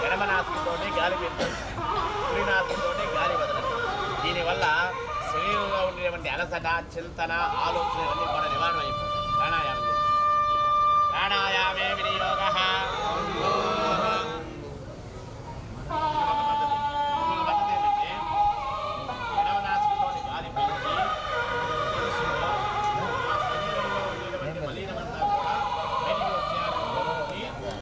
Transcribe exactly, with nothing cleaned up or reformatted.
ఎడమ నాసికతో గాలి పీల్చాలి, కుడి నాసికతో గాలి వదలాలి. దీనివల్ల శరీరంలో ఉండేటువంటి అలసట, చింతన, ఆలోచన ఇవన్నీ కూడా నివారణ అయిపోతాయి. ప్రాణాయామం ప్రాణాయామే వినియోగ